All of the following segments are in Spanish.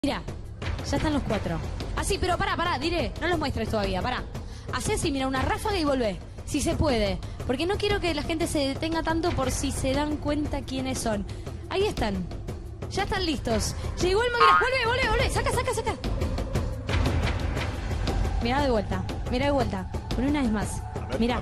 Mira, ya están los 4. Así, pero pará, diré, no los muestres todavía, pará. Hacé así, mira, una ráfaga y volvé, si se puede. Porque no quiero que la gente se detenga tanto por si se dan cuenta quiénes son. Ahí están, ya están listos. Llegó el momento, volvé, saca. Mira de vuelta, Pon una vez más. Mira.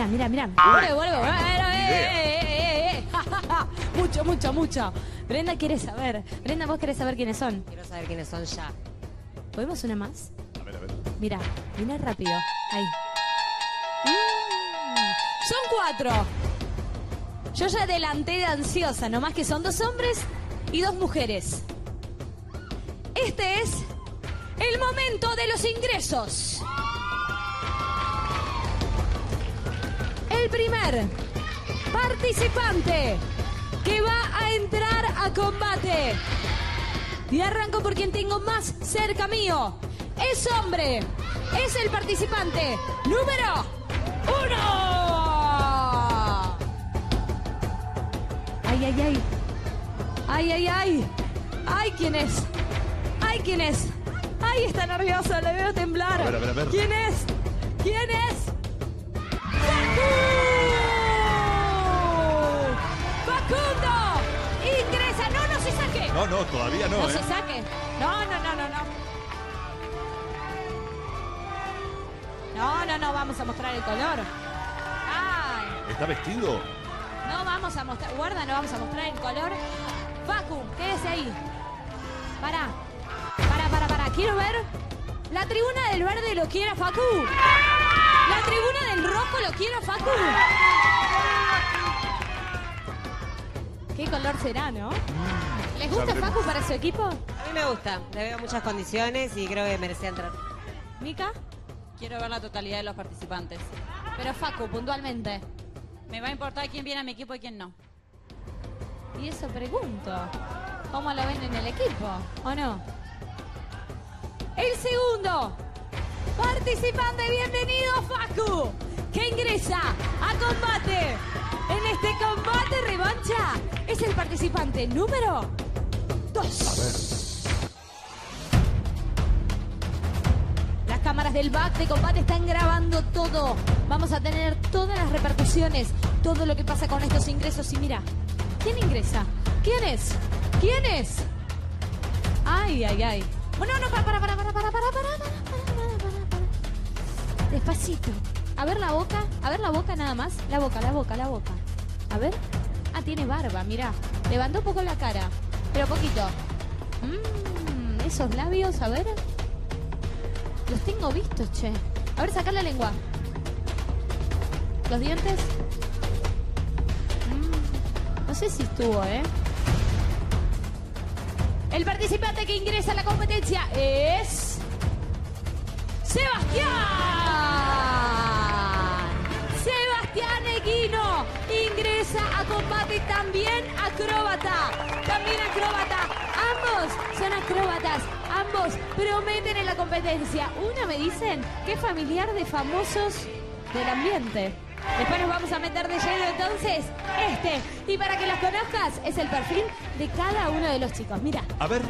Mucho. Brenda quiere saber. Brenda, vos querés saber quiénes son. Quiero saber quiénes son ya. ¿Podemos una más? A ver. Mira rápido. Ahí. Son 4. Yo ya adelanté de ansiosa, nomás que son 2 hombres y 2 mujeres. Este es el momento de los ingresos. El primer participante que va a entrar a combate. Y arranco por quien tengo más cerca mío. Es hombre. Es el participante número 1. Ay, ¿quién es? Ay, está nervioso, le veo temblar. A ver. ¿Quién es? ¡Facundo! ¡Ingresa! No se saque. No, todavía no. No se saque. No. No, vamos a mostrar el color. Ay. ¿Está vestido? No vamos a mostrar. Guarda, no vamos a mostrar el color. Facu, quédese ahí. Pará. Quiero ver. La tribuna del verde lo quiere a Facu. La tribuna del rojo lo quiere a Facu. ¿Qué color será, no? ¿Les gusta Facu para su equipo? A mí me gusta. Le veo muchas condiciones y creo que merecía entrar. ¿Mica? Quiero ver la totalidad de los participantes. Pero Facu, puntualmente. Me va a importar quién viene a mi equipo y quién no. Y eso pregunto. ¿Cómo lo ven en el equipo? ¿O no? El segundo participante, bienvenido Facu, que ingresa a combate. En este combate revancha es el participante número 2. A ver. Las cámaras del back de combate están grabando todo. Vamos a tener todas las repercusiones, todo lo que pasa con estos ingresos. Y mira, ¿quién ingresa? ¿Quién es? Ay. Bueno, no, para. Despacito. A ver la boca nada más. La boca. A ver. Ah, tiene barba, mirá. Levantó un poco la cara, pero poquito. Esos labios, a ver. Los tengo vistos, che. A ver, sacar la lengua. Los dientes. No sé si estuvo, El participante que ingresa a la competencia es Sebastián Eguino. Ingresa a combate también acróbata. Ambos son acróbatas. Ambos prometen en la competencia. Una me dicen que es familiar de famosos del ambiente. Después nos vamos a meter de lleno entonces y para que los conozcas es el perfil de cada uno de los chicos. Mira. A ver.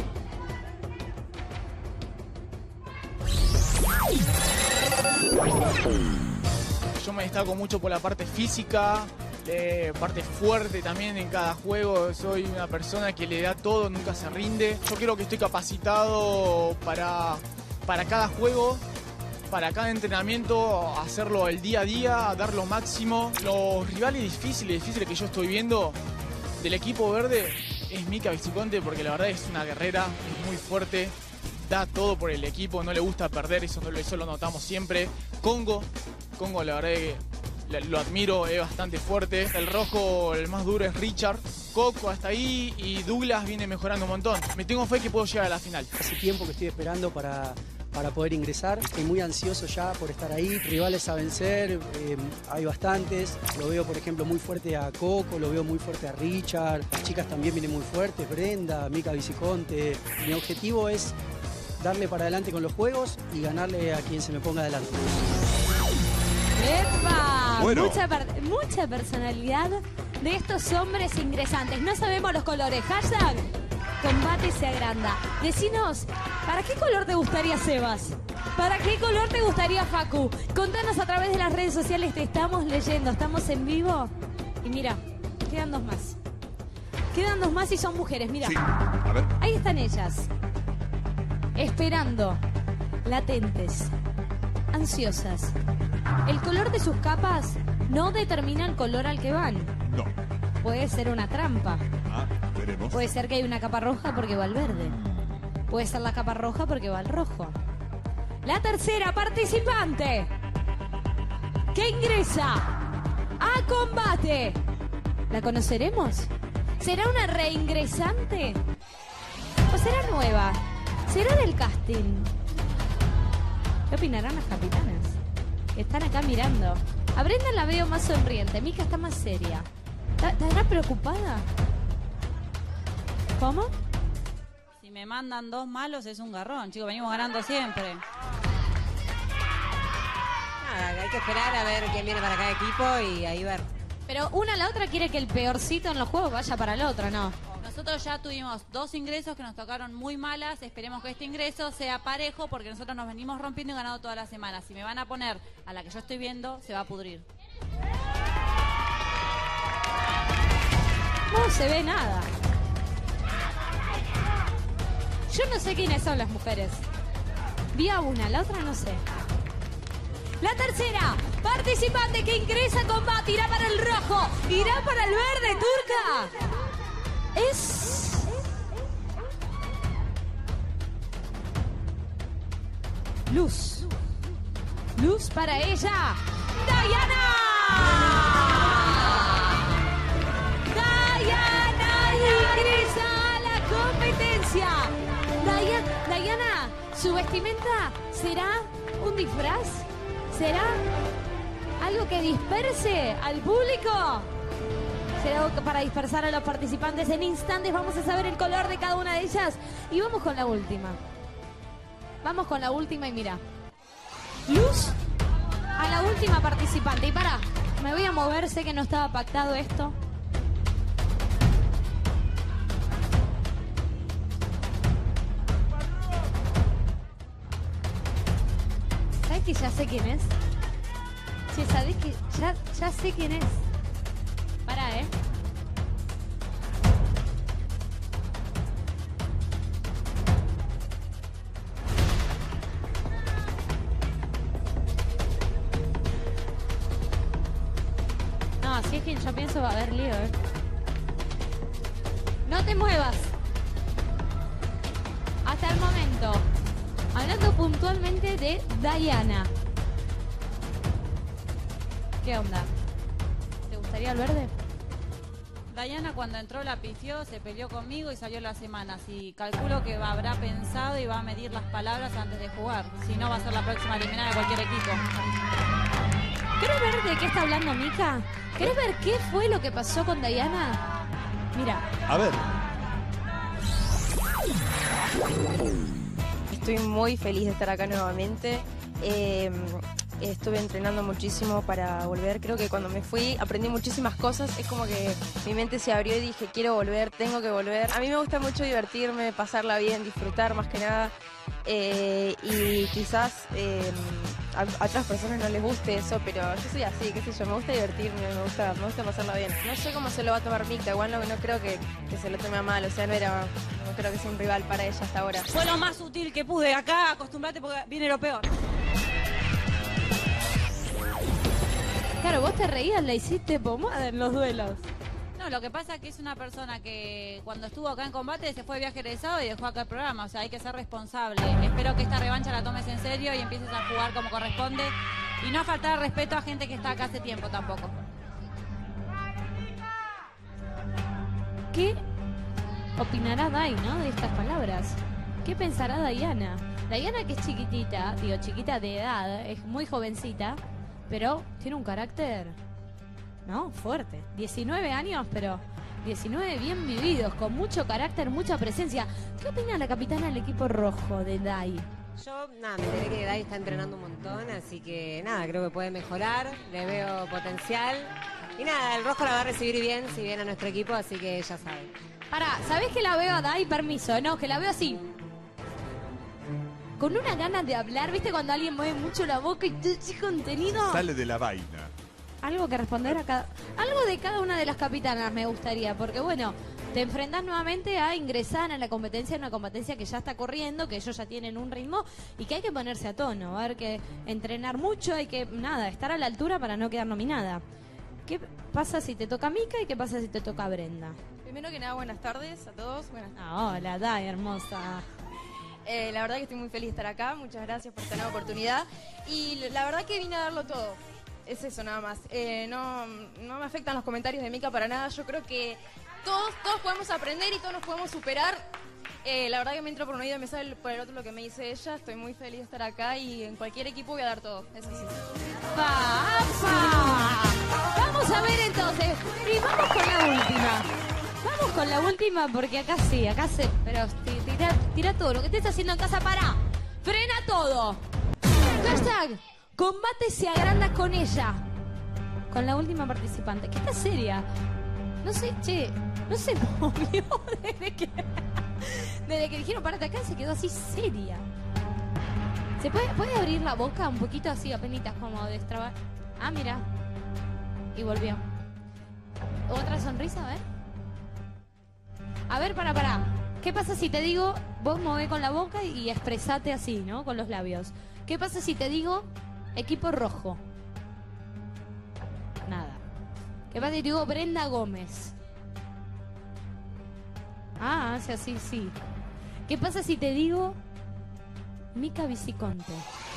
Yo me destaco mucho por la parte física, parte fuerte también en cada juego. Soy una persona que le da todo, nunca se rinde. Yo creo que estoy capacitado para cada juego, para cada entrenamiento, hacerlo el día a día, dar lo máximo. Los rivales difíciles que yo estoy viendo del equipo verde es Mica Viciconte, porque la verdad es una guerrera, es muy fuerte, da todo por el equipo, no le gusta perder, eso lo notamos siempre. Congo, la verdad es que lo admiro, es bastante fuerte. El rojo, el más duro es Richard. Coco hasta ahí y Douglas viene mejorando un montón. Me tengo fe que puedo llegar a la final. Hace tiempo que estoy esperando para poder ingresar. Estoy muy ansioso ya por estar ahí. Rivales a vencer, hay bastantes. Lo veo, por ejemplo, muy fuerte a Coco, lo veo muy fuerte a Richard. Las chicas también vienen muy fuertes, Brenda, Mica Viciconte. Mi objetivo es darle para adelante con los juegos y ganarle a quien se me ponga adelante. ¡Epa! Bueno. Mucha personalidad de estos hombres ingresantes. No sabemos los colores. Hashtag combate se agranda. Decinos, ¿para qué color te gustaría Sebas? ¿Para qué color te gustaría Facu? Contanos a través de las redes sociales, te estamos leyendo, estamos en vivo. Y mira, quedan dos más. Quedan dos más y son mujeres, mira. Sí. A ver. Ahí están ellas. Esperando, latentes, ansiosas. El color de sus capas no determina el color al que van. No. Puede ser una trampa. Ah, veremos. Puede ser que hay una capa roja porque va al verde. Puede ser la capa roja porque va al rojo. La tercera participante que ingresa a combate. ¿La conoceremos? ¿Será una reingresante? ¿O será nueva? ¿Será del casting? ¿Qué opinarán las capitanas? Que están acá mirando. A Brenda la veo más sonriente. Mica está más seria. ¿Estará preocupada? ¿Cómo? Si me mandan dos malos es un garrón, chicos, venimos ganando siempre. Nada, hay que esperar a ver quién viene para cada equipo y ahí ver. Pero una a la otra quiere que el peorcito en los juegos vaya para el otro, ¿no? Nosotros ya tuvimos 2 ingresos que nos tocaron muy malas. Esperemos que este ingreso sea parejo porque nosotros nos venimos rompiendo y ganando toda la semana. Si me van a poner a la que yo estoy viendo, se va a pudrir. No se ve nada. Yo no sé quiénes son las mujeres. Vi a una, la otra no sé. La tercera participante que ingresa a combate irá para el rojo, irá para el verde, Turca. Es... Luz. Luz para ella. ¡Diana! ¡Diana ingresa a la competencia! Diana, ¿su vestimenta será un disfraz? ¿Será algo que disperse al público? ¿Será algo para dispersar a los participantes? En instantes vamos a saber el color de cada una de ellas. Y vamos con la última. Vamos con la última y mira. Luz a la última participante. Y pará, me voy a mover, sé que no estaba pactado esto. ¿Sabes que ya sé quién es? Sí, ¿sabes que ya sé quién es? Pará, ¿eh? No, si es quien yo pienso va a haber lío, ¿eh? No te muevas. Hasta el momento. Hablando puntualmente de Diana. ¿Qué onda? ¿Te gustaría el verde? Diana cuando entró la pifió, se peleó conmigo y salió la semana. Así calculo que habrá pensado y va a medir las palabras antes de jugar. Si no, va a ser la próxima eliminada de cualquier equipo. ¿Querés ver de qué está hablando Mica? ¿Querés ver qué fue lo que pasó con Diana? Mira. A ver. Estoy muy feliz de estar acá nuevamente. Estuve entrenando muchísimo para volver. Creo que cuando me fui aprendí muchísimas cosas. Es como que mi mente se abrió y dije, quiero volver, tengo que volver. A mí me gusta mucho divertirme, pasarla bien, disfrutar más que nada. Y quizás a otras personas no les guste eso, pero yo soy así, qué sé yo, me gusta divertirme, me gusta pasarla bien. No sé cómo se lo va a tomar Mica, igual no creo que se lo tome a mal, o sea, no creo que sea un rival para ella hasta ahora. Fue lo más sutil que pude. Acá acostumbrate porque viene lo peor. Claro, vos te reías, la hiciste pomada en los duelos. No, lo que pasa es que es una persona que cuando estuvo acá en combate se fue de viaje egresado y dejó acá el programa. O sea, hay que ser responsable. Espero que esta revancha la tomes en serio y empieces a jugar como corresponde. Y no faltar respeto a gente que está acá hace tiempo tampoco. ¿Qué opinará Dai, no? De estas palabras. ¿Qué pensará Diana? Diana, que es chiquitita, digo chiquita de edad, es muy jovencita, pero tiene un carácter, ¿no? Fuerte. 19 años, pero 19 bien vividos, con mucho carácter, mucha presencia. ¿Qué opina la capitana del equipo rojo de Dai? Yo, nada, me enteré que Dai está entrenando un montón, así que nada, creo que puede mejorar, le veo potencial Y nada, el Rosco la va a recibir bien si viene a nuestro equipo, así que ya sabe. Pará, ¿sabés que la veo a Dai? Permiso, no, que la veo así. Con una ganas de hablar, ¿viste cuando alguien mueve mucho la boca y te dice contenido? Sale de la vaina. Algo que responder a cada... Algo de cada una de las capitanas me gustaría, porque bueno, te enfrentás nuevamente a ingresar a la competencia, una competencia que ya está corriendo, que ellos ya tienen un ritmo y que hay que ponerse a tono, a ver que entrenar mucho, hay que, nada, estar a la altura para no quedar nominada. ¿Qué pasa si te toca Mika y qué pasa si te toca Brenda? Primero que nada, buenas tardes a todos. Buenas Hola, Dai, hermosa. La verdad que estoy muy feliz de estar acá. Muchas gracias por esta nueva oportunidad. Y la verdad que vine a darlo todo. Es eso nada más. No me afectan los comentarios de Mika para nada. Yo creo que todos podemos aprender y todos nos podemos superar. La verdad que me entra por un oído y me sale por el otro lo que me dice ella. Estoy muy feliz de estar acá y en cualquier equipo voy a dar todo. Eso sí. ¡Papa! Vamos a ver entonces. Y vamos con la última. Vamos con la última porque acá sí, acá se... Pero tira todo. Lo que estés haciendo en casa, pará. Frena todo. Hashtag, combate se agranda con ella. Con la última participante. Que está seria. No sé, che, no se movió desde que dijeron párate acá, se quedó así seria. ¿Se puede abrir la boca un poquito así, apenitas, como destrabar? Ah, mira. Y volvió. Otra sonrisa, a ver. A ver, pará. ¿Qué pasa si te digo, vos movés con la boca y expresate así, ¿no? Con los labios. ¿Qué pasa si te digo equipo rojo? Nada. ¿Qué pasa si te digo Brenda Gómez? Ah, hace así, sí. ¿Qué pasa si te digo Mika Viciconte?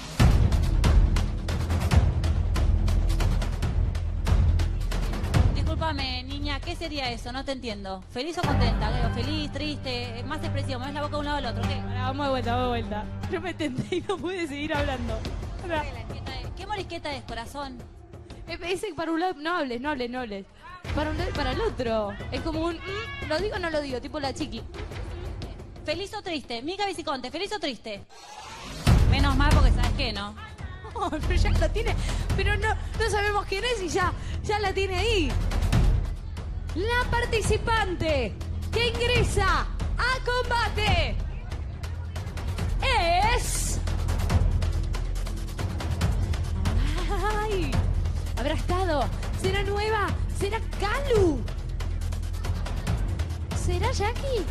Discúlpame, niña, ¿qué sería eso? No te entiendo. ¿Feliz o contenta? Feliz, triste, más expresión, más la boca de un lado al otro. ¿Qué? Vamos de vuelta. Yo me tenté y no pude seguir hablando. ¿Qué morisqueta es, corazón? Ese para un lado, no hables. Para un lado y para el otro. Es como un, ¿lo digo o no lo digo? Tipo la chiqui. ¿Feliz o triste? Mika Viciconte, ¿feliz o triste? Menos mal porque sabes qué, ¿no? Oh, pero ya la tiene, pero no sabemos quién es y ya la tiene ahí. La participante que ingresa a combate es... ¡Ay! ¿Habrá estado? ¿Será nueva? ¿Será Calu? ¿Será Jackie?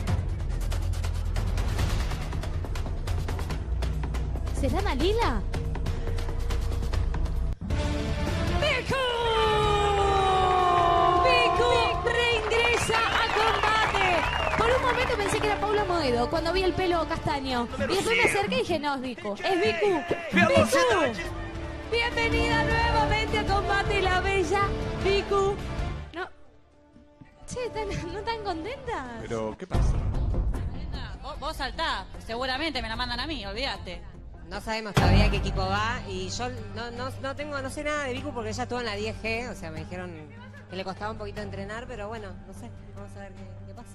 ¿Será Dalila? ¡Vicu! ¡Reingresa a combate! Por un momento pensé que era Paula Moedo cuando vi el pelo castaño. Y después me acerqué y dije, no, es Vicu. ¡Es Vicu! ¡Vicu! Bienvenida nuevamente a combate, la bella Vicu. No. Che, ¿no tan contentas? Pero, ¿qué pasa? Vos saltá, seguramente me la mandan a mí, olvídate. No sabemos todavía qué equipo va y yo no sé nada de Vicu porque ella estuvo en la 10G, o sea, me dijeron que le costaba un poquito entrenar, pero bueno, no sé, vamos a ver qué pasa.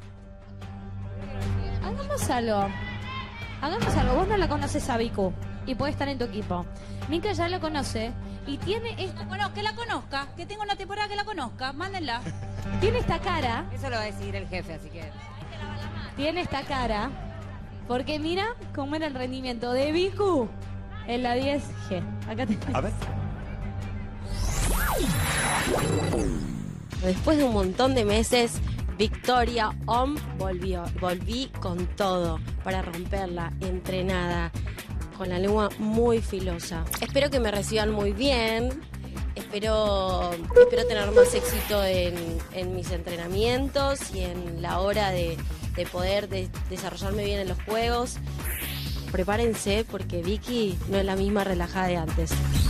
Hagamos algo, vos no la conoces a Vicu y puede estar en tu equipo. Mika ya la conoce y tiene esta... Bueno, que la conozca, que tenga una temporada que la conozca, mándenla. Tiene esta cara. Eso lo va a decidir el jefe, así que... Tiene esta cara. Porque mira cómo era el rendimiento de Vicu en la 10G. Acá te... A ver. Después de un montón de meses, Victoria Om volví con todo para romperla, entrenada, con la lengua muy filosa. Espero que me reciban muy bien. Espero tener más éxito en mis entrenamientos y en la hora de poder desarrollarme bien en los juegos. Prepárense porque Vicky no es la misma relajada de antes.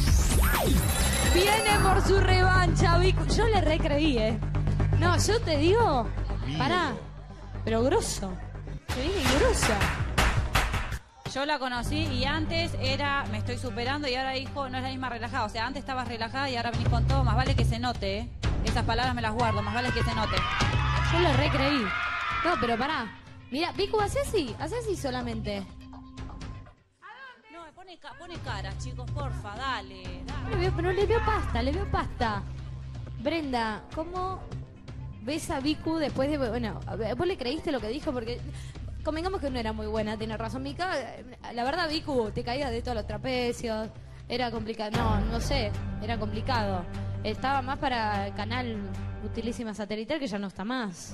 Viene por su revancha, Vicu. Yo le recreí, No, yo te digo, pará, pero grosso. Se viene grosa. Yo la conocí y antes era, me estoy superando y ahora dijo, no es la misma relajada. O sea, antes estabas relajada y ahora venís con todo. Más vale que se note, Esas palabras me las guardo, más vale que se note. Yo le recreí. No, pero pará. Mira, Vicu, hace así solamente. No, pone cara, chicos, porfa, dale. Pero le veo pasta. Brenda, ¿cómo ves a Vicu después de... Bueno, ¿vos le creíste lo que dijo? Porque convengamos que no era muy buena, tiene razón Mica. La verdad, Vicu, te caías de todos los trapecios. Era complicado. No sé, era complicado. Estaba más para el canal Utilísima Satelital, que ya no está más.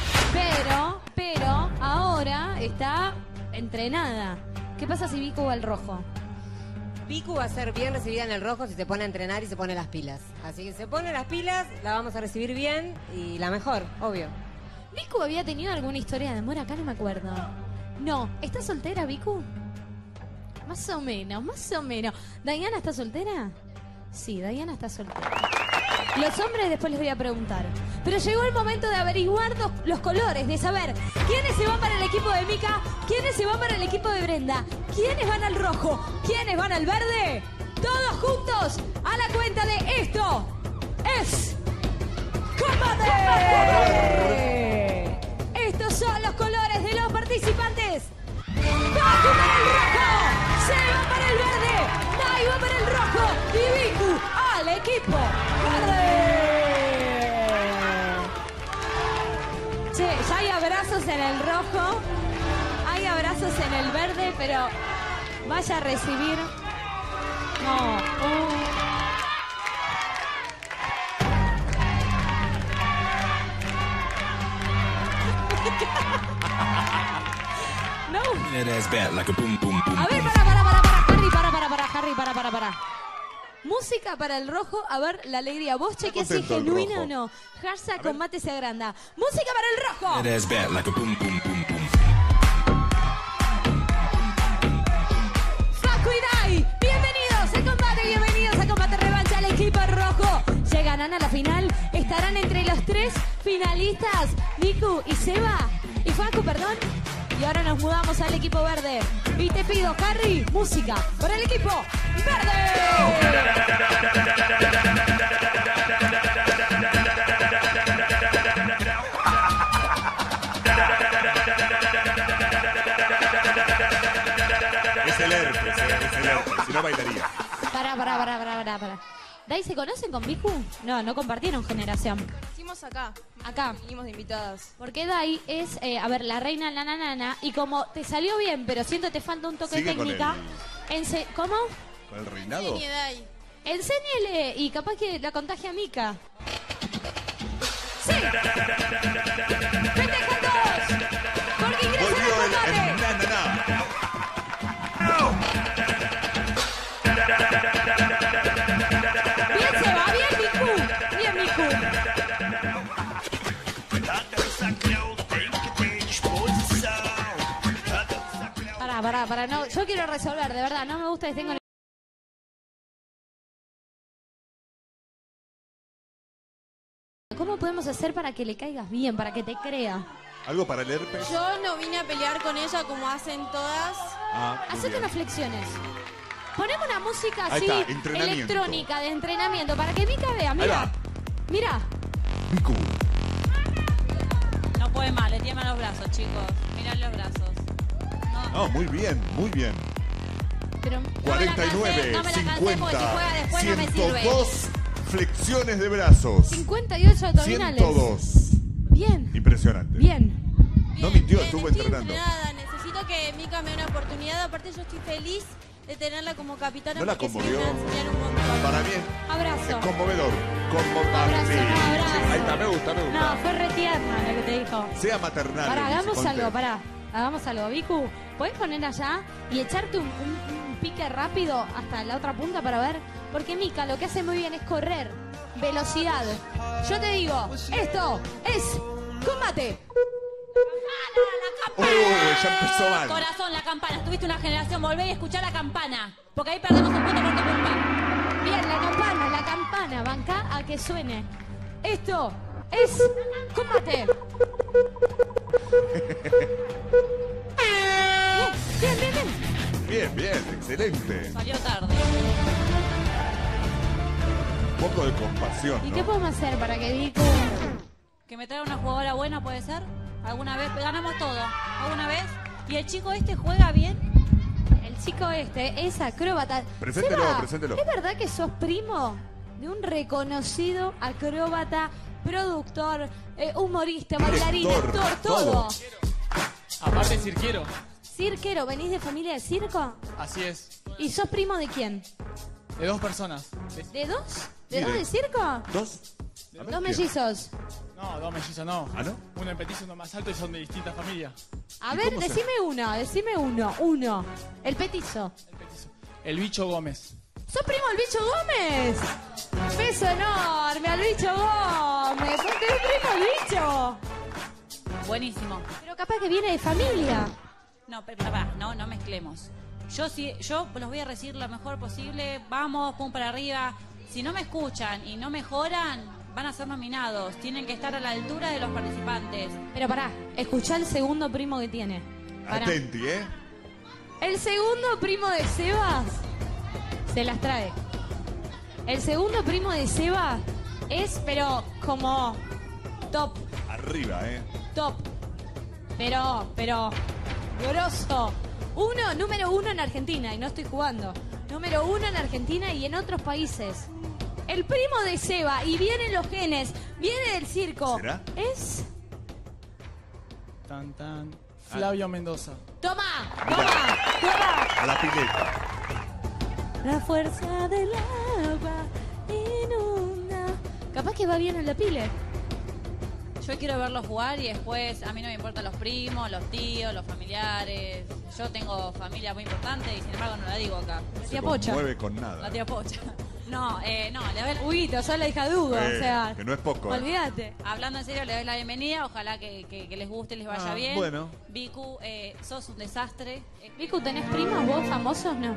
Pero ahora está entrenada. ¿Qué pasa si Vicu va al rojo? Vicu va a ser bien recibida en el rojo si se pone a entrenar y se pone las pilas. Así que se pone las pilas, la vamos a recibir bien y la mejor, obvio. ¿Vicu había tenido alguna historia de amor acá? No me acuerdo. No. ¿Está soltera, Vicu? Más o menos. ¿Diana está soltera? Sí, Diana está soltera. Los hombres después les voy a preguntar. Pero llegó el momento de averiguar los colores, de saber quiénes se van para el equipo de Mica, quiénes se van para el equipo de Brenda, quiénes van al rojo, quiénes van al verde. Todos juntos a la cuenta de esto es ¡Combate! Estos son los colores de los participantes. Facu para el rojo, Seba para el verde, Dai va para el rojo y Vicu al equipo verde. Che, ya hay abrazos en el rojo, hay abrazos en el verde, pero vaya a recibir. No. No. A ver, Harry, para. Música para el rojo, a ver la alegría. Vos chequeás si es genuina o no. Hashtag combate se agranda. Música para el rojo. Facu y Dai, bienvenidos a combate revancha al equipo rojo. Llegarán a la final, estarán entre los 3 finalistas, Vicu y Seba, y Facu, perdón. Y ahora nos mudamos al equipo verde. Y te pido, Harry, música para el equipo verde. Es el herpes, si no bailaría. Para. ¿Dai se conocen con Vicu? No compartieron generación. Hicimos acá. Vinimos de invitadas. Porque Dai es, la reina nananana, y como te salió bien, pero siento que te falta un toque de Sigue con técnica. ¿Cómo? ¿Con el reinado? Enséñele y capaz que la contagia a Mica. ¡Sí! ¡Festejan todos! Porque ingresa Volvió al el combate. Bien, Seba, bien, Micu. Para, no, yo quiero resolver, de verdad, no me gusta que tengo... ¿Cómo podemos hacer para que le caigas bien, para que te crea? ¿Algo para el herpes? Yo no vine a pelear con ella como hacen todas. Muy Hacete bien. unas flexiones. Ponemos una música Ahí así, está, entrenamiento. electrónica, de entrenamiento, para que Mica vea, Ahí mira. va. Mira. Vicu. No puede más, le tiemblan los brazos, chicos. Mirá los brazos. No, muy bien. Pero 49, no me la cansé, porque si 50, juega después no me sirve. 102 flexiones de brazos. 58 abdominales. 102. Bien. Impresionante. Bien. No mintió, Bien, estuvo estoy entrenando. entrenada. Necesito que Mica me dé una oportunidad. Aparte, yo estoy feliz de tenerla como capitana. ¿No la porque conmovió? sí me va a enseñar un montón. Para mí es Abrazo. conmovedor. Abrazo, Sí. abrazo. Ahí está, me gusta. No, fue re tierna lo que te dijo. Sea maternal. Pará, dice, hagamos Conte. algo, hagamos algo. Vicu, ¿podés poner allá y echarte un pique rápido hasta la otra punta para ver? Porque Mica lo que hace muy bien es correr. Velocidad. Yo te digo, esto es combate. Ya empezó mal. Corazón, la campana. Tuviste una generación, volvé y escuchá la campana. Porque ahí perdemos un punto por tu culpa. Bien, la campana, banca a que suene. Esto es combate. Bien, excelente. Salió tarde. Un poco de compasión, ¿Y ¿no? qué podemos hacer para que Vicu... Que me traiga una jugadora buena, ¿puede ser? ¿Alguna vez? Ganamos todo. ¿Alguna vez? ¿Y el chico este juega bien? El chico este es acróbata. Preséntelo, Seba, preséntelo. ¿es verdad que sos primo de un reconocido acróbata, productor, humorista, bailarín, Director, actor, todo. Aparte cirquero. Cirquero, ¿venís de familia de circo? Así es. ¿Y sos primo de quién? De 2 personas. ¿De dos? ¿De Mire. dos de circo? ¿Dos? Dos mellizos. No, 2 mellizos no. ¿Ah, no? Uno en petizo, uno más alto y son de distintas familias. A ¿Y ver, cómo se- decime uno. Uno. El petizo. El petizo. El bicho Gómez. ¿Sos primo del Bicho Gómez? Beso enorme al Bicho Gómez. ¿Sos primo del Bicho? Buenísimo. Pero capaz que viene de familia. No, pero no mezclemos. Yo los voy a recibir lo mejor posible. Vamos, pum para arriba. Si no me escuchan y no mejoran, van a ser nominados. Tienen que estar a la altura de los participantes. Pero pará, escuchá el segundo primo que tiene. Pará. Atenti, ¿eh? El segundo primo de Sebas se las trae. El segundo primo de Sebas es, pero como top, Arriba, ¿eh? top. Pero, grosso. Número uno en Argentina, y no estoy jugando. Número uno en Argentina y en otros países. El primo de Seba, y vienen los genes, viene del circo. ¿Será? Es... Tan, tan. Flavio Mendoza. Toma. A la pileta. La fuerza del agua inunda. Capaz que va bien en la pile. Yo quiero verlos jugar y después a mí no me importan los primos, los tíos, los familiares. Yo tengo familia muy importante y sin embargo no la digo acá. La Se tía Pocha. conmueve con La nada. tía Pocha. No, le doy, Huguito, sos la hija de Hugo, o sea... Que no es poco, ¿eh? Olvídate. hablando en serio, le doy la bienvenida. Ojalá que les guste, les vaya bien. bueno. Vicu, sos un desastre. Vicu, ¿tenés primos vos famosos? No.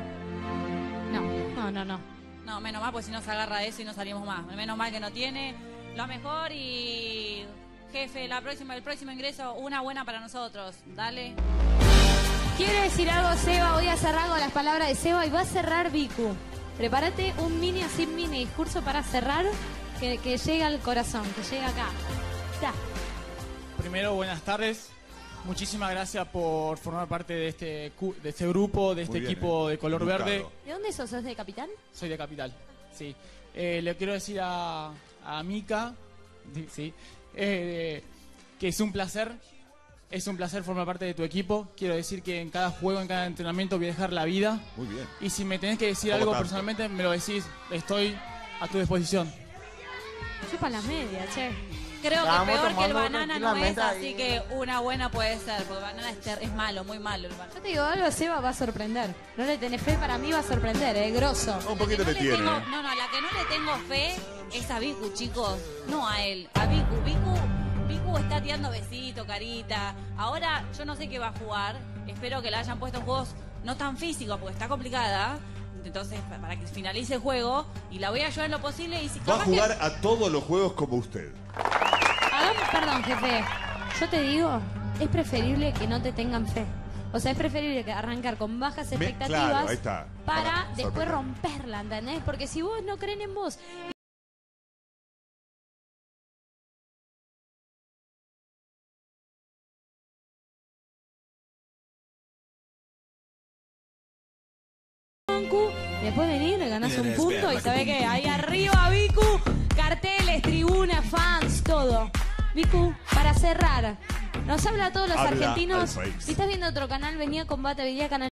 No, menos mal, pues si no se agarra de eso y no salimos más. Menos mal que no tiene. Lo mejor y... Jefe, el próximo ingreso, una buena para nosotros. Dale. Quiero decir algo, Seba. Voy a cerrar con las palabras de Seba y va a cerrar Vicu. Prepárate un mini discurso para cerrar que llegue al corazón, que llegue acá. Ya. Primero, buenas tardes. Muchísimas gracias por formar parte de este grupo, de este Muy bien, equipo de color educado. verde. ¿De dónde sos? ¿Sos de Capital? Soy de Capital, sí. Le quiero decir a Mica, sí, que es un placer formar parte de tu equipo. Quiero decir que en cada juego, en cada entrenamiento voy a dejar la vida. Muy bien. Y si me tenés que decir ¿Cómo algo tanto? personalmente, me lo decís. Estoy a tu disposición. Chupa las medias, che. Creo que Estábamos peor que el tomando banana no es, tranquilamente así ahí. que una buena puede ser, porque banana es malo, muy malo el banana. Yo te digo algo, Seba va a sorprender. No le tenés fe, para mí va a sorprender, grosso. Un poquito No le tiene. tengo- ¿eh? no, la que no le tengo fe es a Vicu, chicos. No a él, a Vicu. Vicu está tirando besito, carita. Ahora yo no sé qué va a jugar. Espero que la hayan puesto en juegos no tan físicos, porque está complicada. Entonces, para que finalice el juego, y la voy a ayudar en lo posible. Y si Va a capaz que- jugar a todos los juegos como usted. Perdón, jefe. Yo te digo, es preferible que no te tengan fe. O sea, es preferible que arrancar con bajas expectativas Claro, ahí está. para después sorprender. romperla, ¿entendés? Porque si vos no creen en vos... Después venir, le ganás un punto y sabés que ahí arriba, Vicu, carteles, tribunas, fans, todo. Vicu, para cerrar, nos habla a todos los Habla argentinos. al país. Si estás viendo otro canal, venía a Combate, venía a Canal